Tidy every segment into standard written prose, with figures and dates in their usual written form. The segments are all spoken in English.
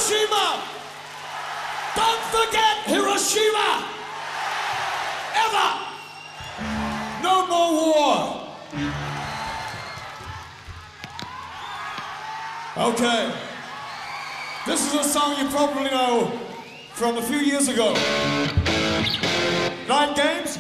Hiroshima! Don't forget Hiroshima! Ever! No more war! Okay. This is a song you probably know from a few years ago. Night Games?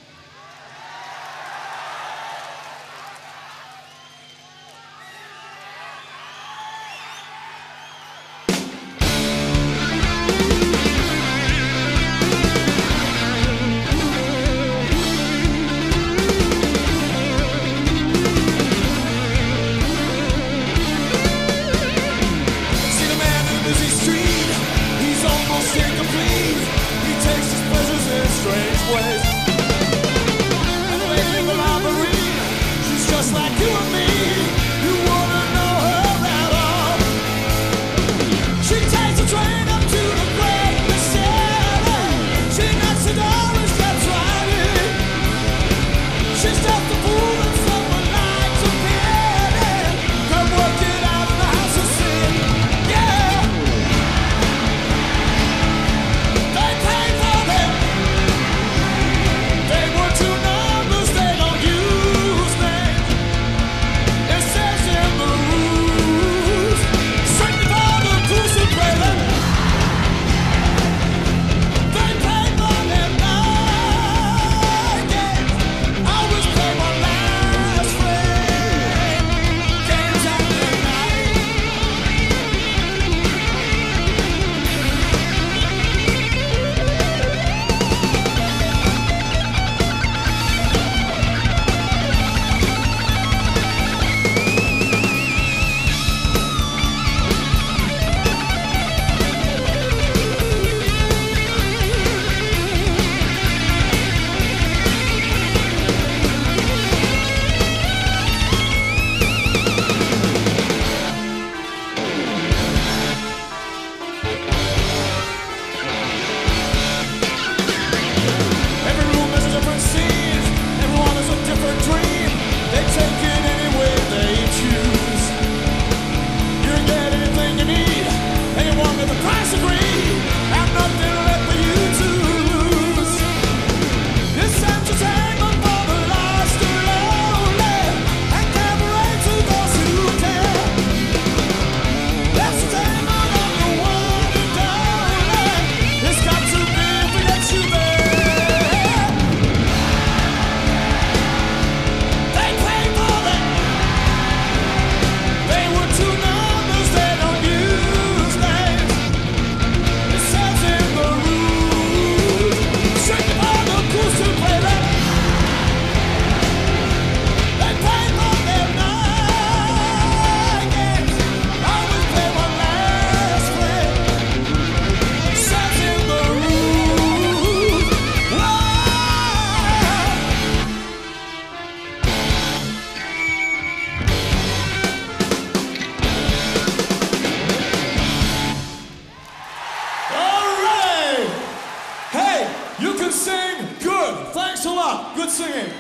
Good singing.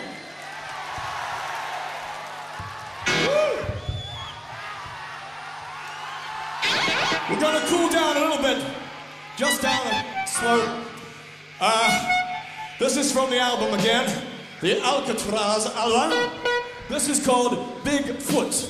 We're gonna cool down a little bit. Just down and slow. This is from the album again. The Alcatraz album. This is called Bigfoot.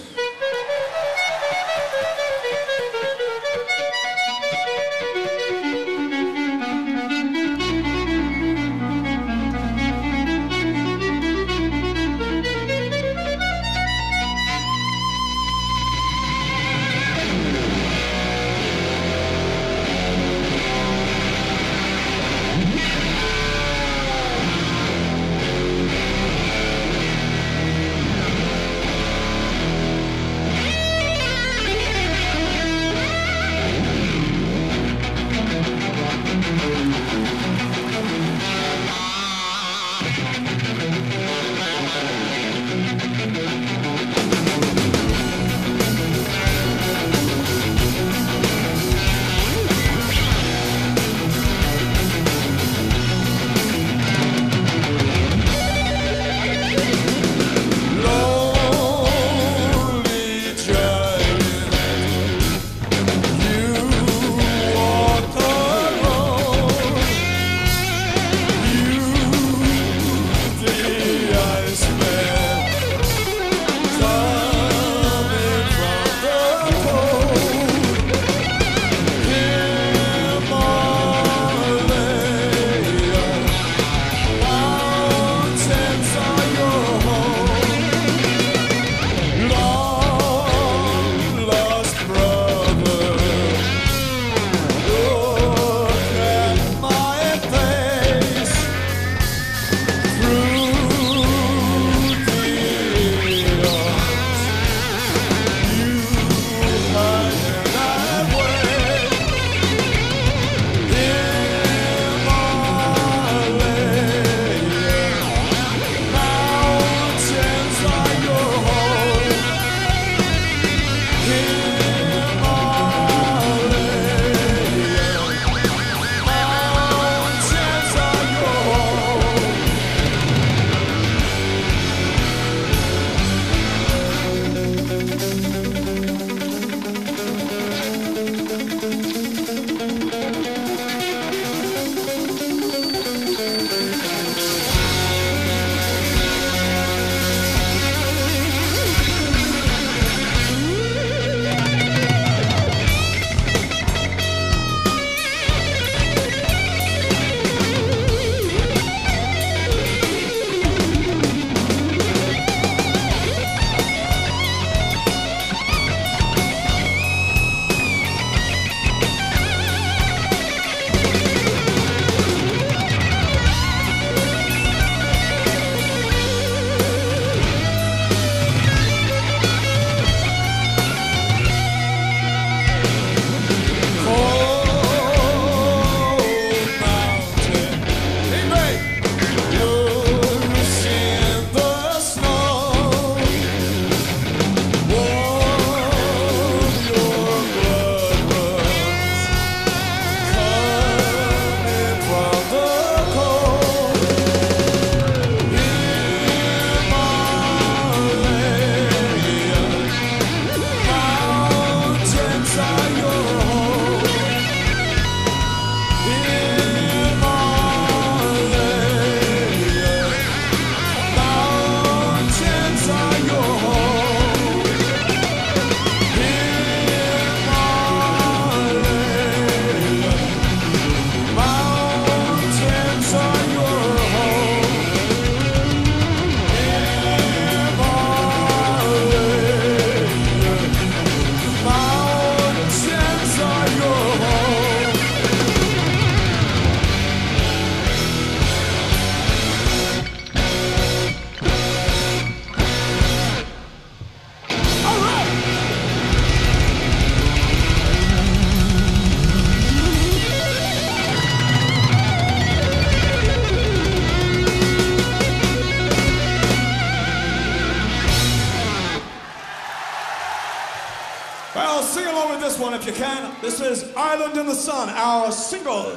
you can. This is Island in the Sun, our single.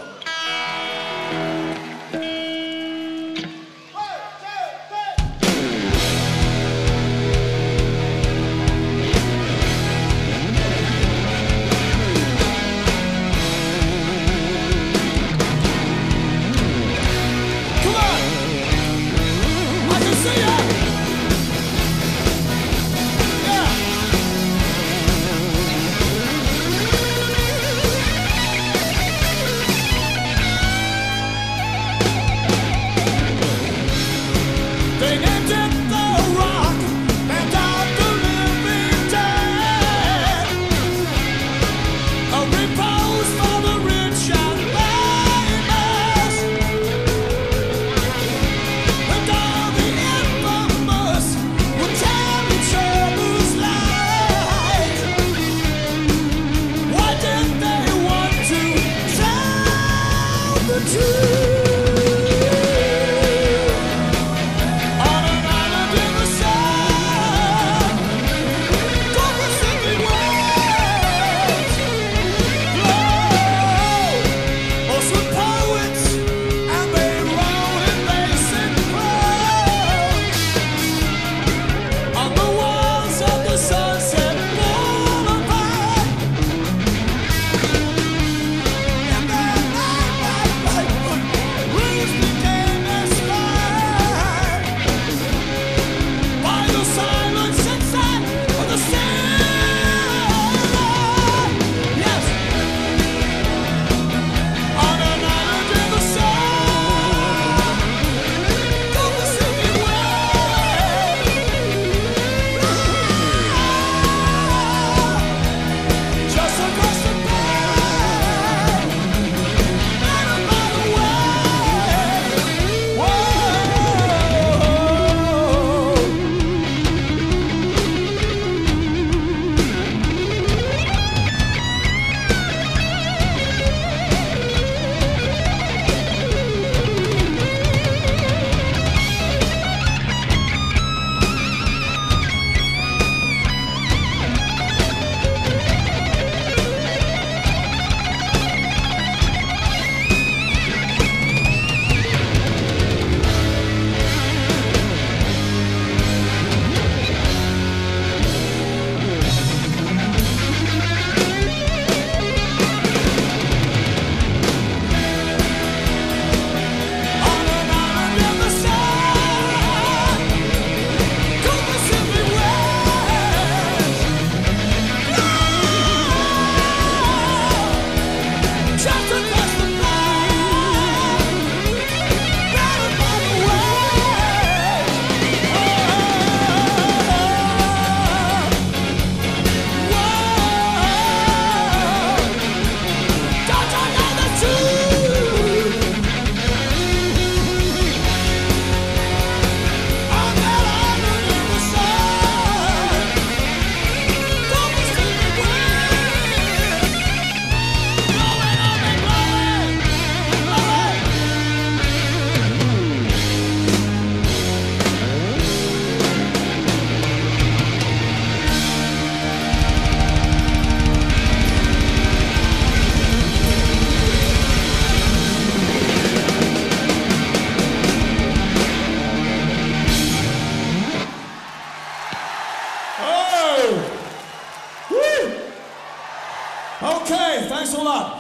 Okay, thanks a lot.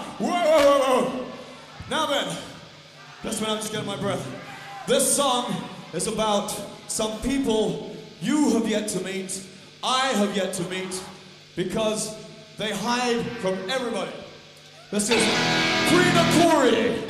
Whoa. Now then, that's when I'm just getting my breath. This song is about some people you have yet to meet, I have yet to meet, because they hide from everybody. This is Queen Corey.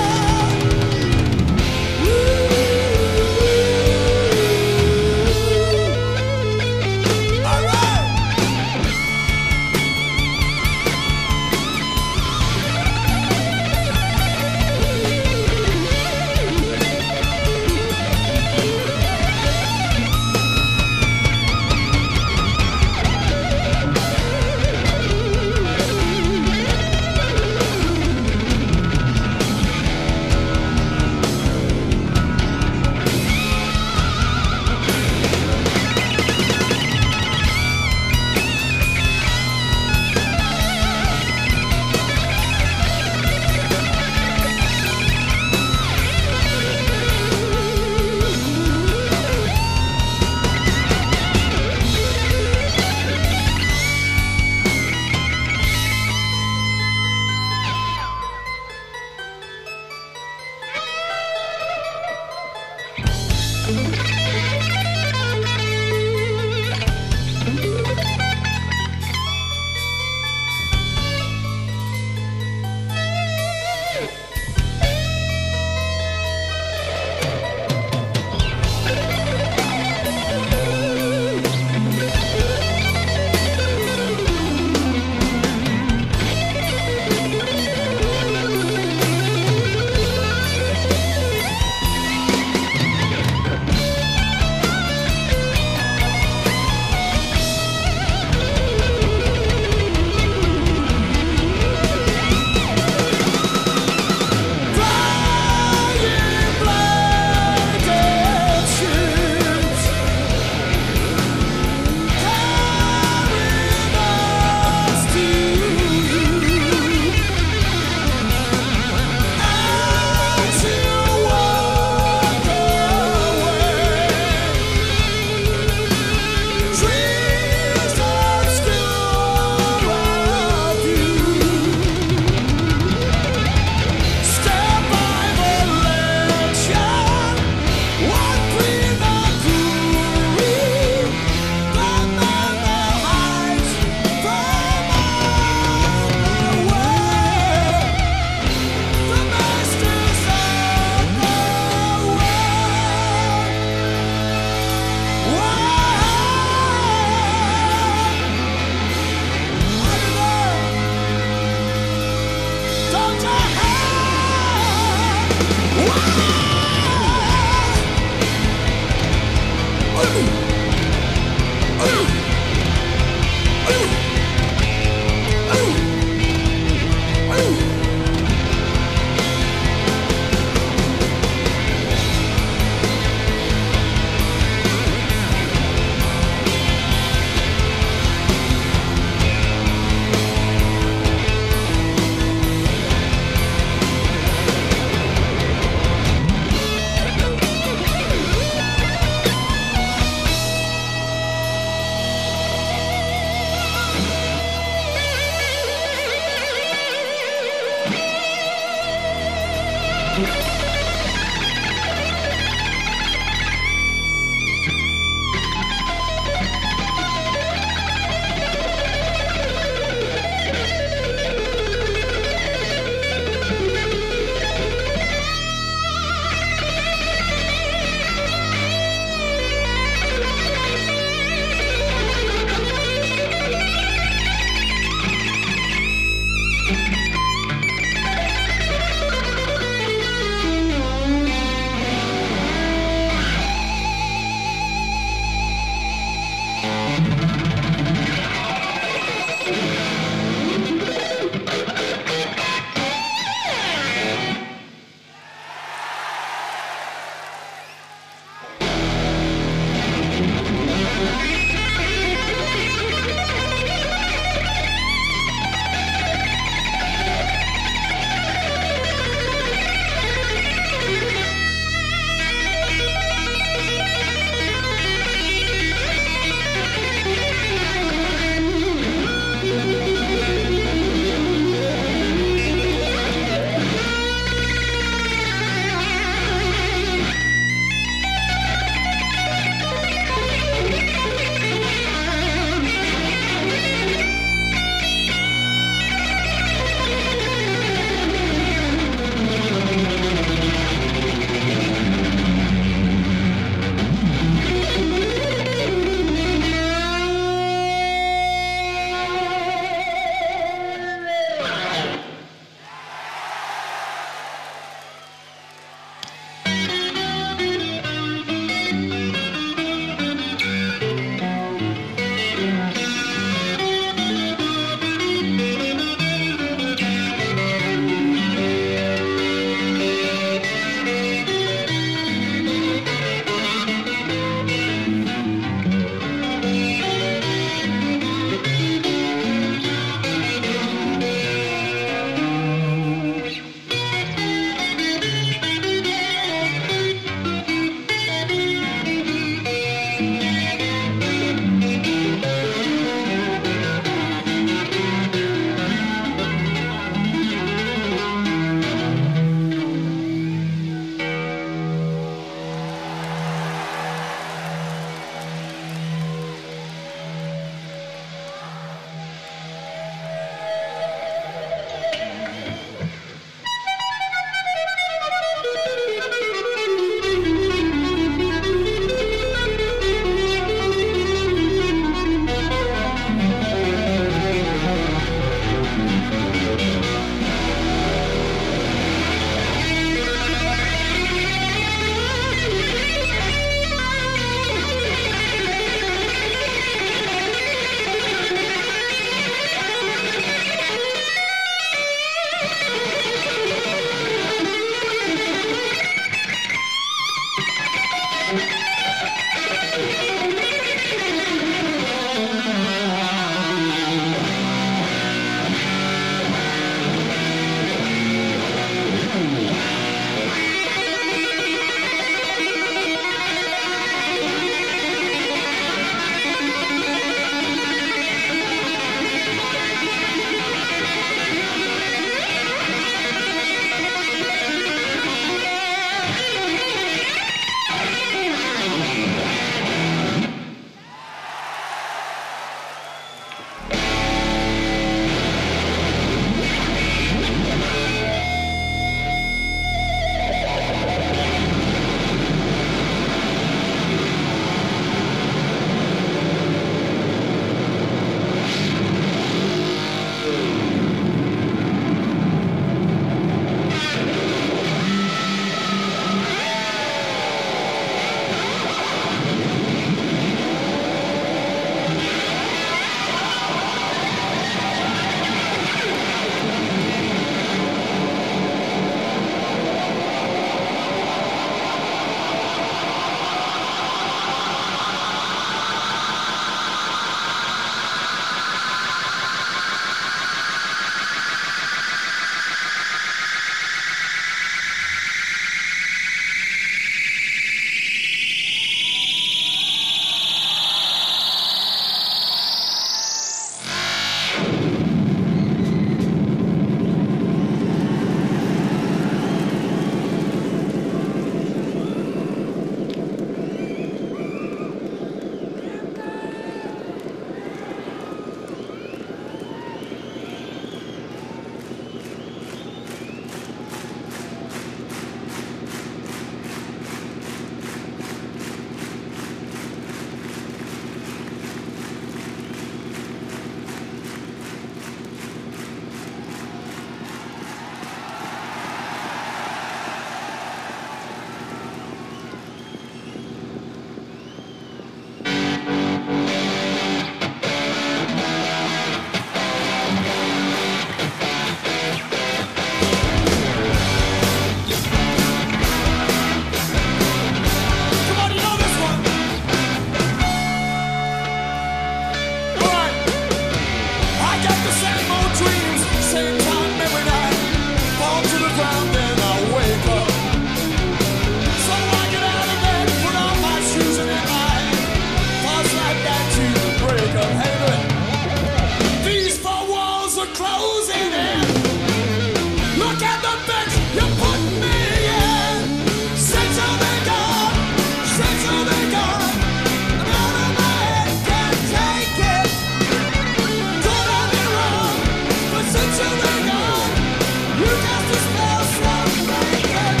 the same old dreams, same time every night. Fall to the ground, then I wake up. So I get out of bed, put on my shoes and then I pause like that to break up. Hey, look, these four walls are closing in. Look at the bench you put me in. Since I've been gone, since I've been gone, I'm out of my head, can't take it. Could I be wrong? But since you've been gone, you got the spell, so break it.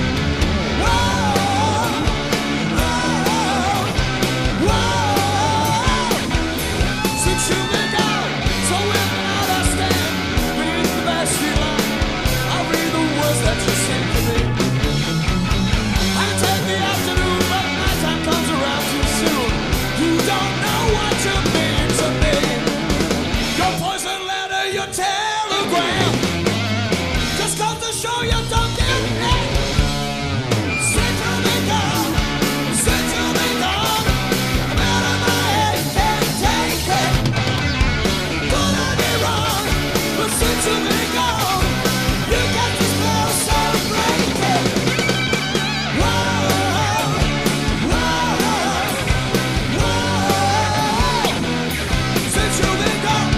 Whoa, whoa, whoa. Since you've been gone, so without I stand beneath the basket line, I read the words that you sent to me. I take the afternoon, but nighttime comes around too soon. You don't know what you mean to me. Your poison letter, your telegram, just goes to show you don't get it. Since you've been gone, since you've been gone, I'm out of my head, can't take it. Could I be wrong? But since you've been gone, you got the spell, so break it. Whoa, whoa, whoa. Since you've been gone.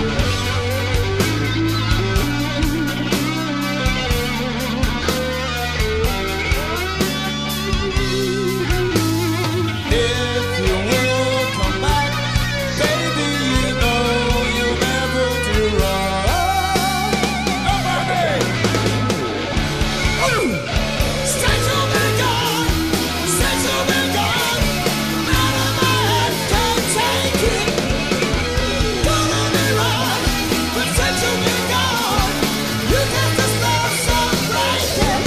If you will come back, baby, you know you'll never do wrong. Nobody. Since you've been gone, since you've been gone, I'm out of my head, can't take it. Could I be wrong? But since you've been gone, you got the spell, so break it.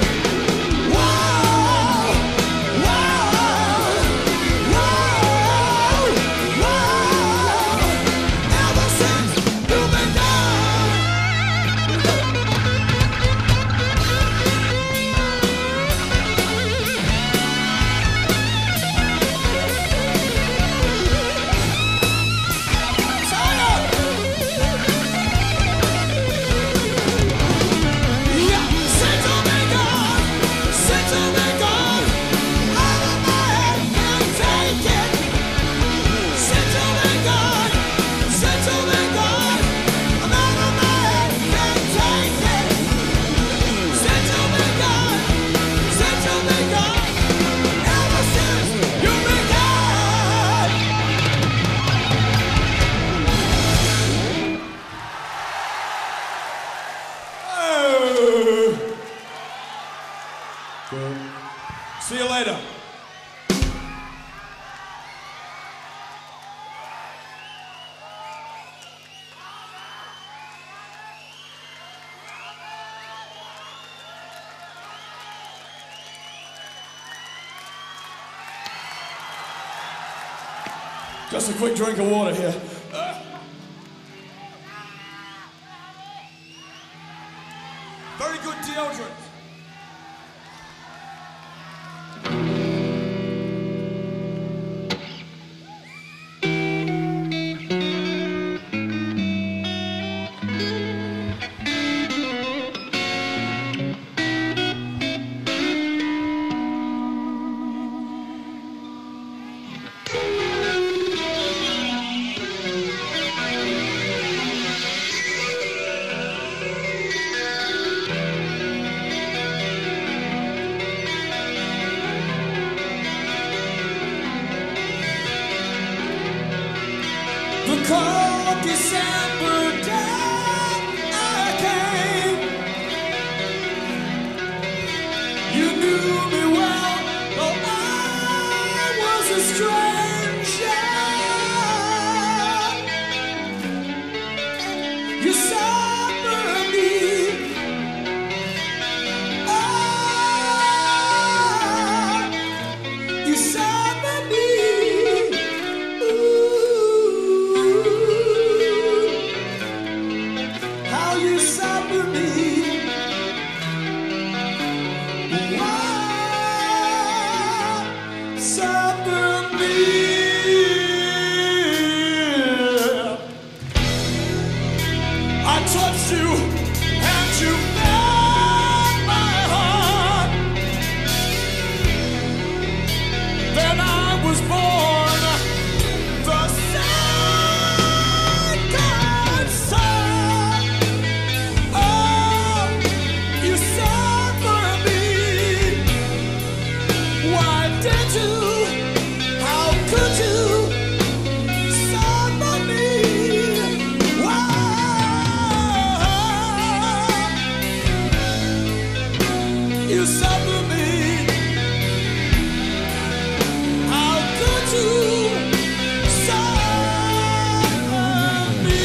Whoa, whoa, whoa, whoa. Ever since you've been gone. Yeah, since you've been gone, since you've been gone, out of my head, can't take it. Since you've been gone, since you've been gone, I'm out of my head, can't take it. Since you've been gone, since you've been gone, ever since you've been gone. Oh. Good. See you later. Just a quick drink of water here. Very good deodorant. The cold December day I came. You knew me well, though I was a stranger. You suffered me. You suffered me. How you suffer me. Why suffer me? touched you and you melt my heart. Then I was born the second son. Oh, you suffer me. Why did you? How could you? You suffer me. How could you suffer me?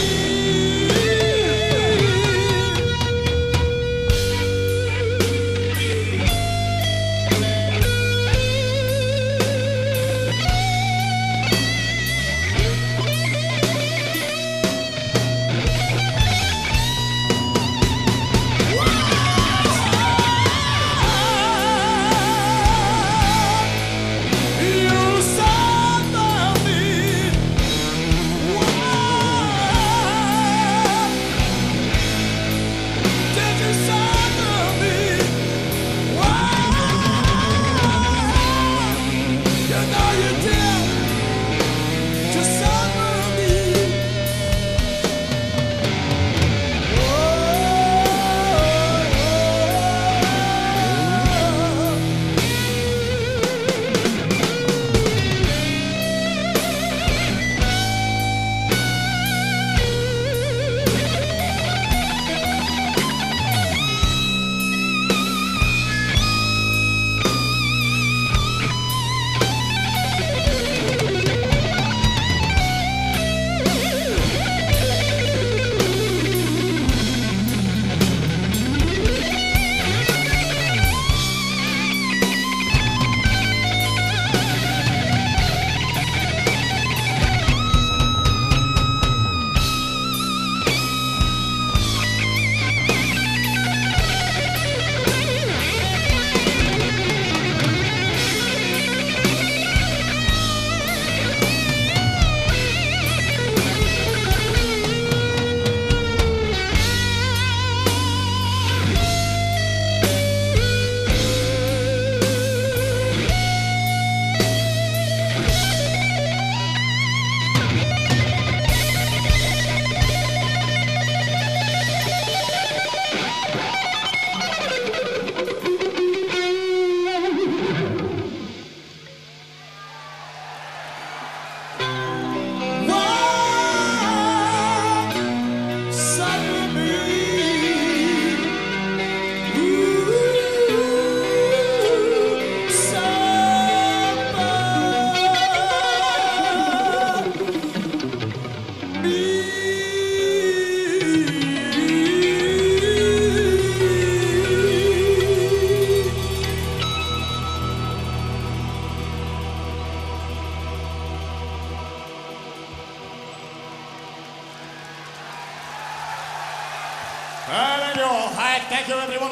Thank you, everyone.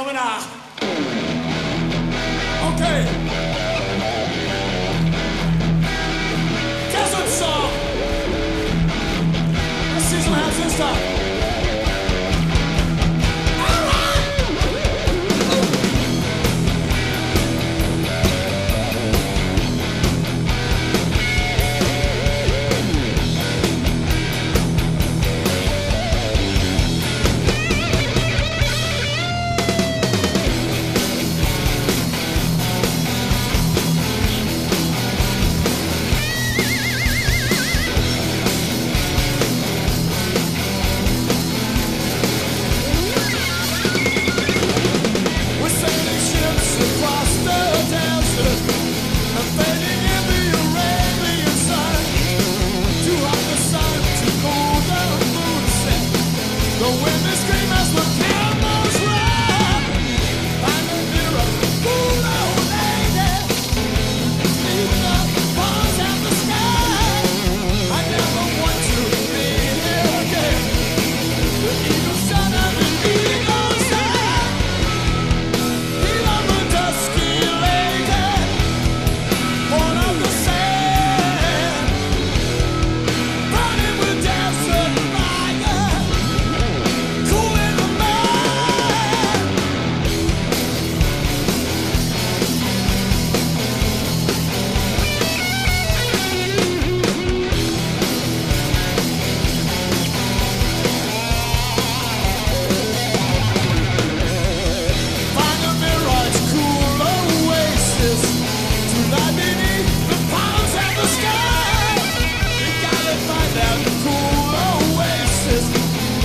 Okay. Desert song. Let's see some hands this time. Cool.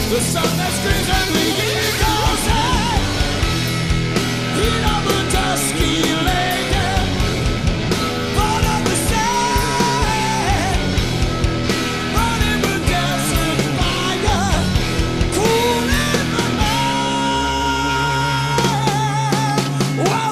The sun that screams and the year goes on. Heat of the dusky lake, born of the sand, burning the desert fire, cool in the night. Whoa,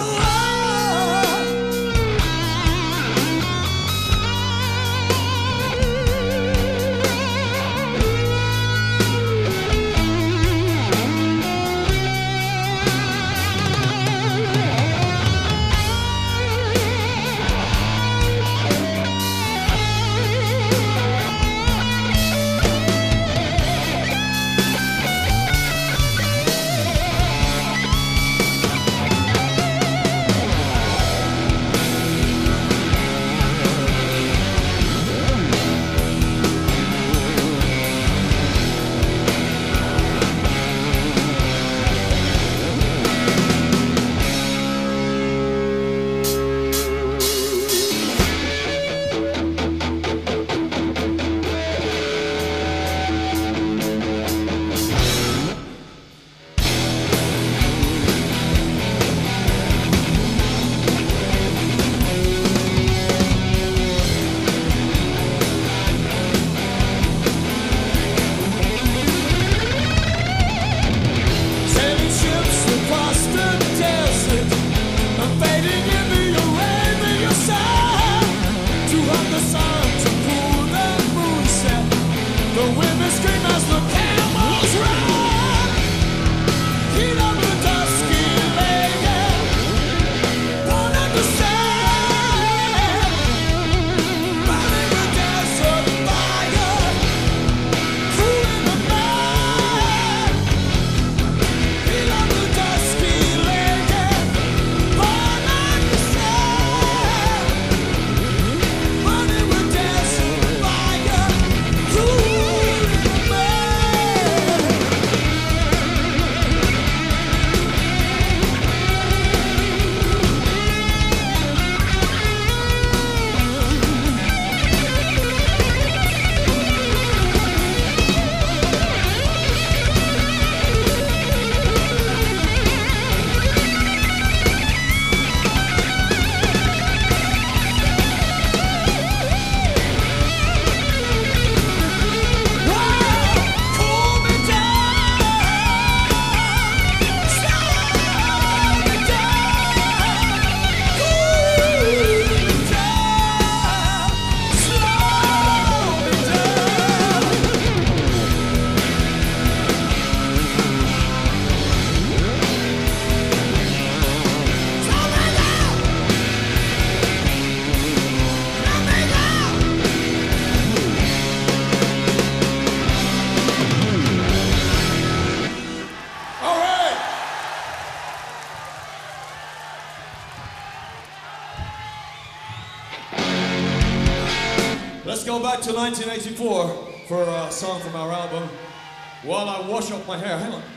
Let's go back to 1984 for a song from our album, While I Wash Up My Hair. Hang on.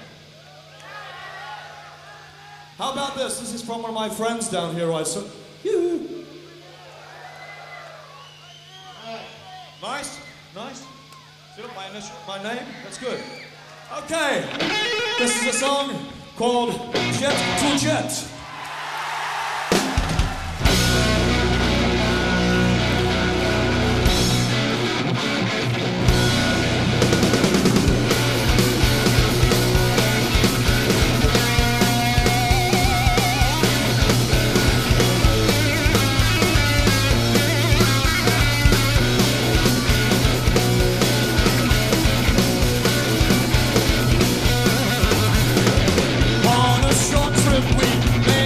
How about this? This is from one of my friends down here. Nice? Nice? See my initial, my name? That's good. Okay. This is a song called Jet to Jet. On a short trip we made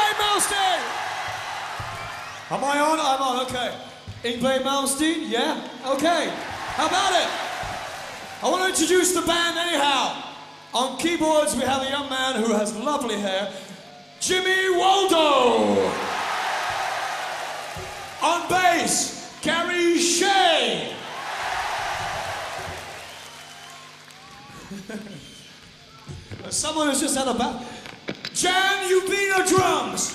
Malmsteen! Am I on? I'm on, okay. Yngwie Malmsteen, yeah? Okay. How about it? I want to introduce the band anyhow. On keyboards, we have a young man who has lovely hair, Jimmy Waldo. On bass, Gary Shea. Someone who's just had a bath. Jan Ubina drums.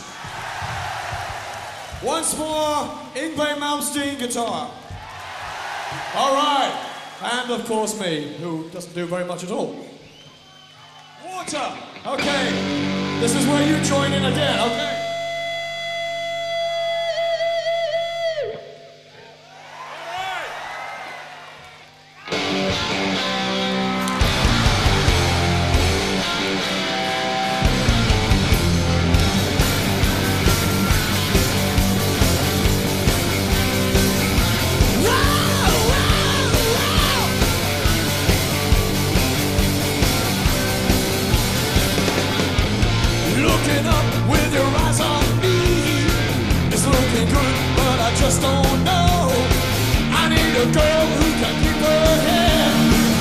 Once more, Yngwie Malmsteen guitar. All right. And of course me, who doesn't do very much at all. Water. Okay. This is where you join in again, okay? Looking up with your eyes on me. It's looking good, but I just don't know. I need a girl who can keep her head.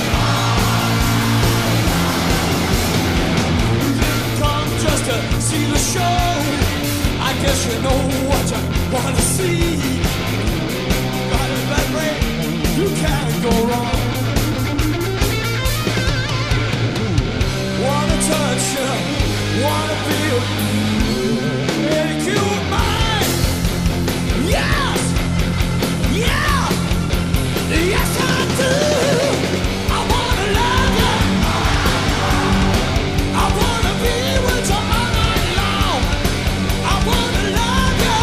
You didn't come just to see the show. I guess you know what you want to see. Got it that way, you can't go wrong. Wanna touch you, wanna feel, make you mine. Yes, yeah, yes I do. I wanna love you. I wanna be with you all night long. I wanna love you.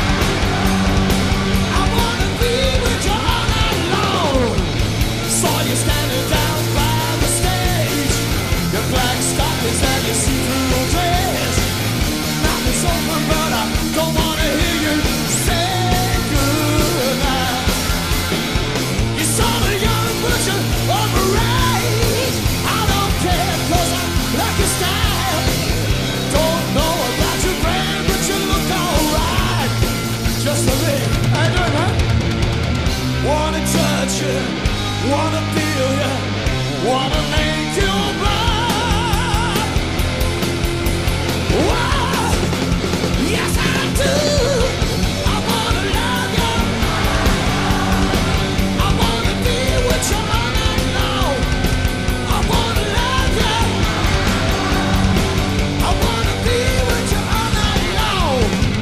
I wanna be with you all night long. Saw you standing down by the stage. Your black stockings and your see-through dress. Mouth is open, but I don't wanna hear you say goodnight. You're sort of young, but you're overrated. I don't care, 'cause I like your style. Don't know about your brand, but you look alright. Just a bit, I don't know. Wanna touch you, wanna feel you, wanna make you mine. Wow, yes I do. I wanna love you. I wanna be with you all night long. I wanna love you. I wanna be with you all night long.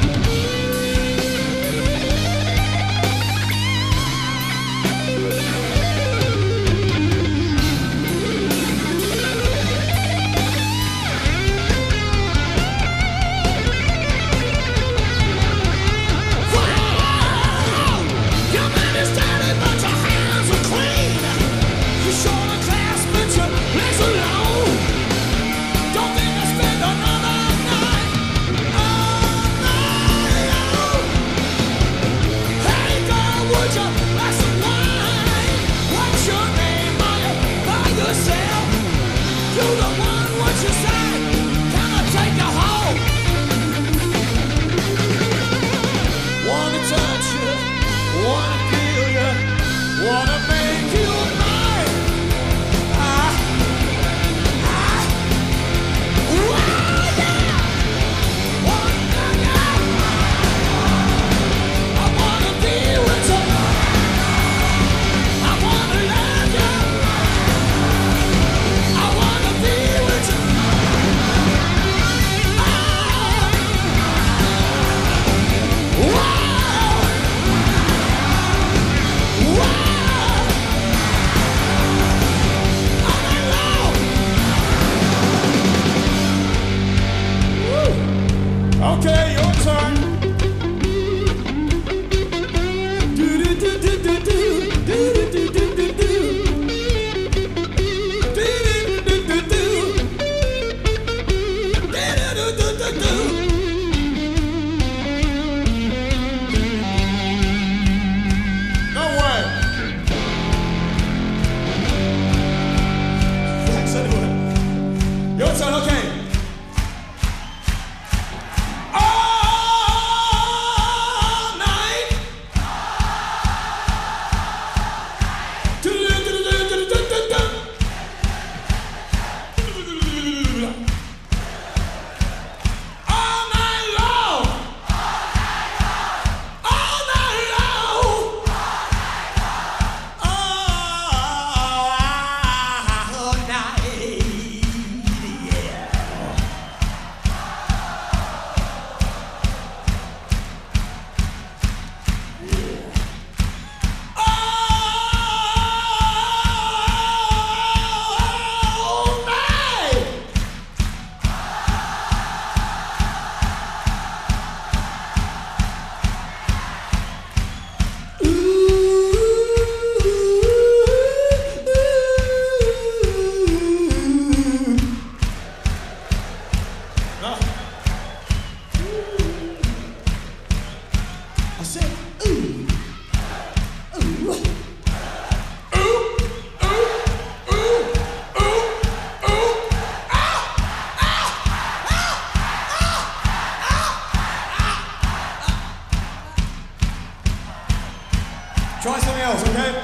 Wow, your man is dirty, but your hands are clean. You show the class, but your legs are long. Don't think I spend another night all night long. Hey girl, would you like some wine? What's your name? Are you by yourself? You the one, what you say? Can I take you home? Wanna touch you, wanna feel you, wanna make you mine. Wow, yeah. Wanna love you. I wanna be with you. I wanna love you. I wanna be with you. Wow. Wow. All night long. Woo. Okay, your turn. No way. Thanks anyway. Your turn, okay. Oh! say, ooh, ooh, ooh, ooh, ooh, ooh, ooh, Try something else, okay?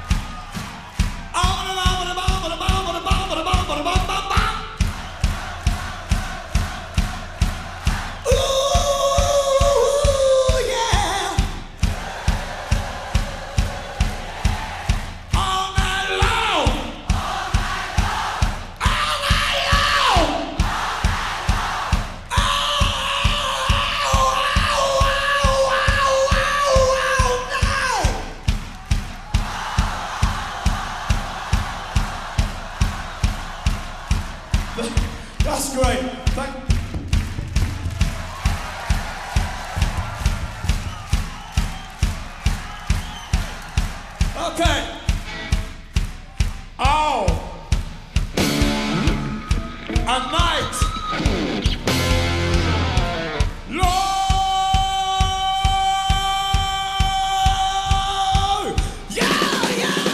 That's great. Okay. Oh. A night. Lord. Yeah, yeah.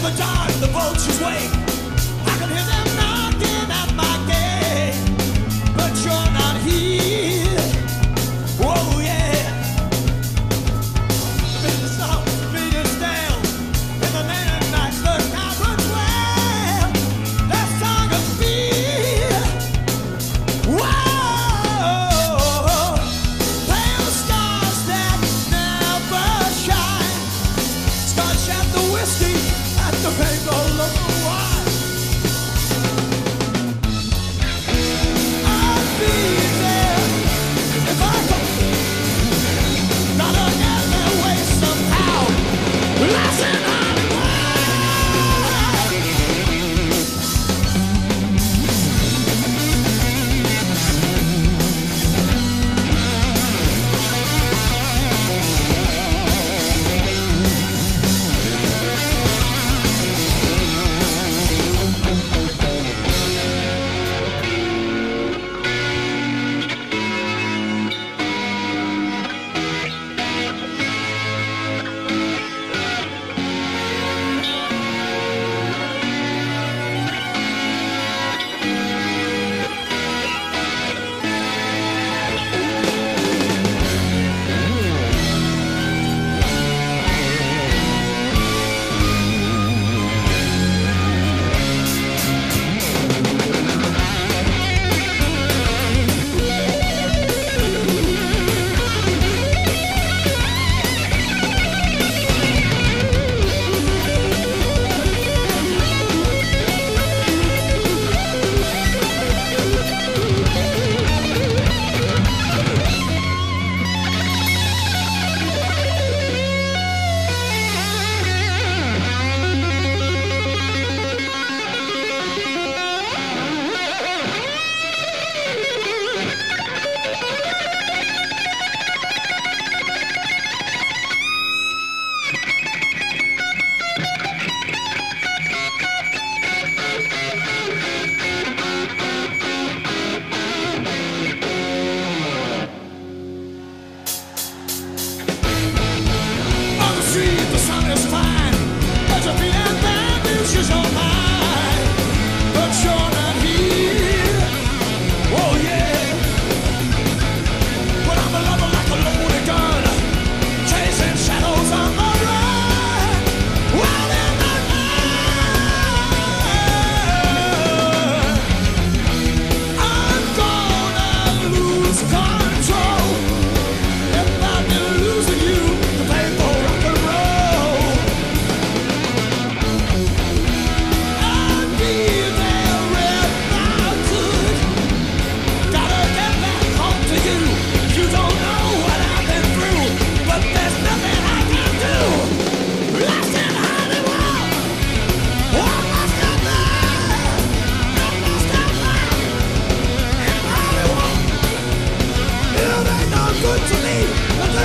The vultures wait. I can hear them knocking at my gate.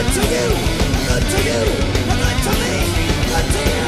to you, good to you, good to me, good to you.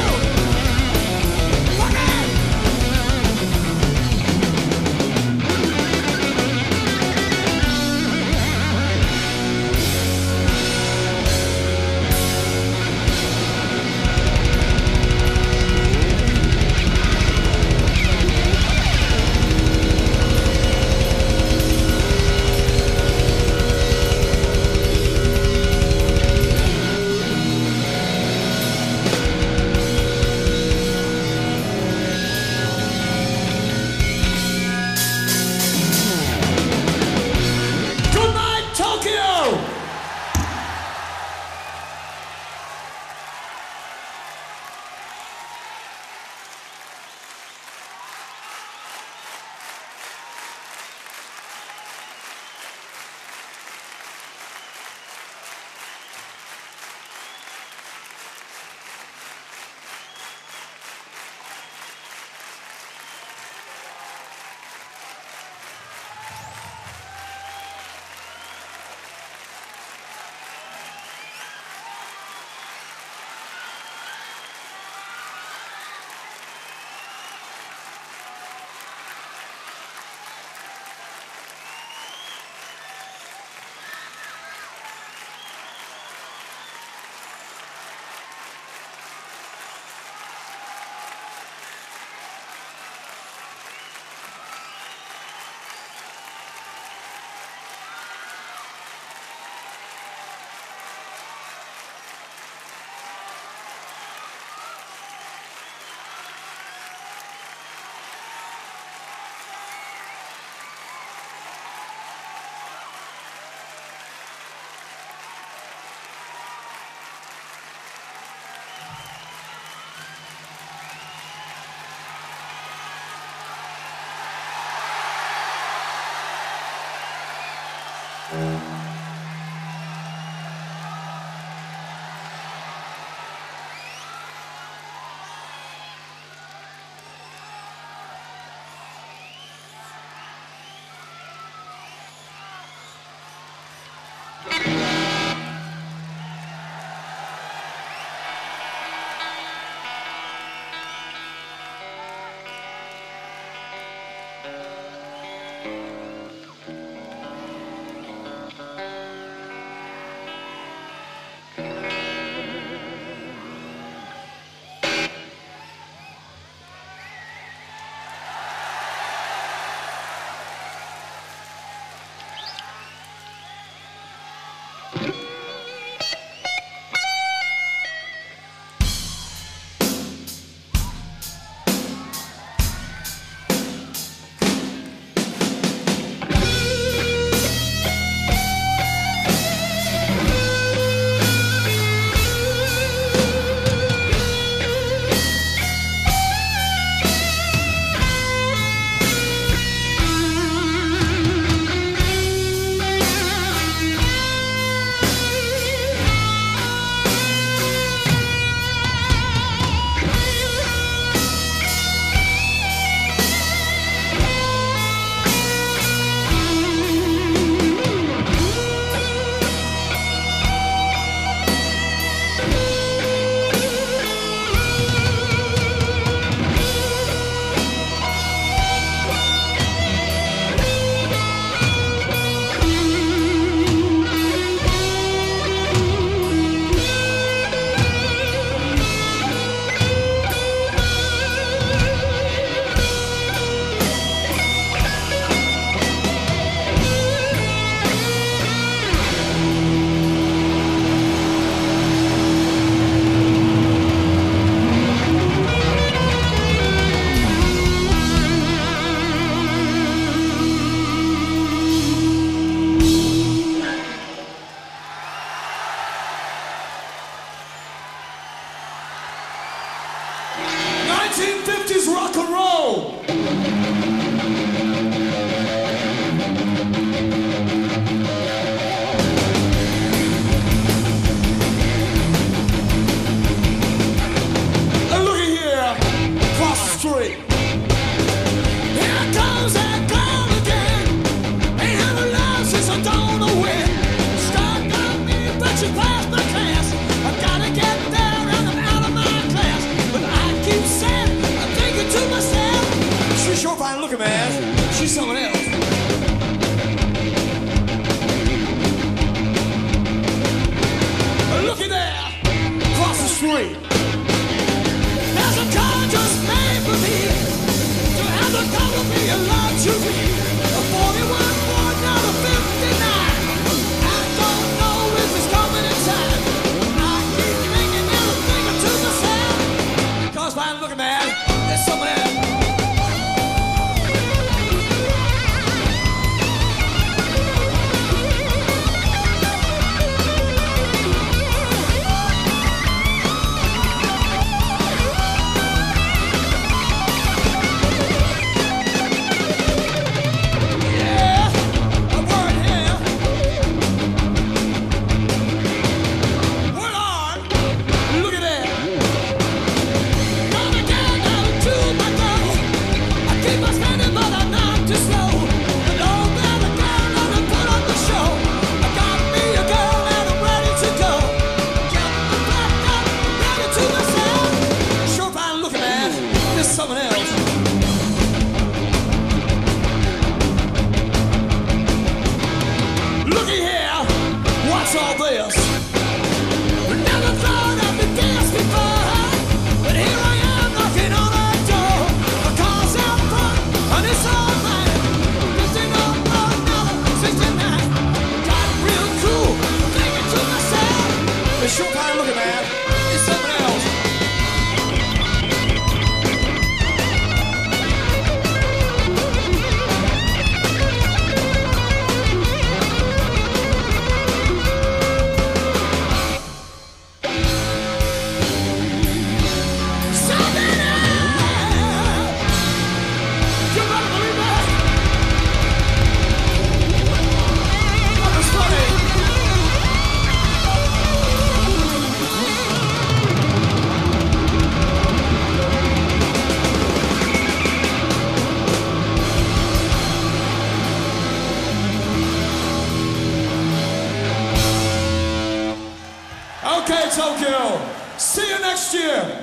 next year.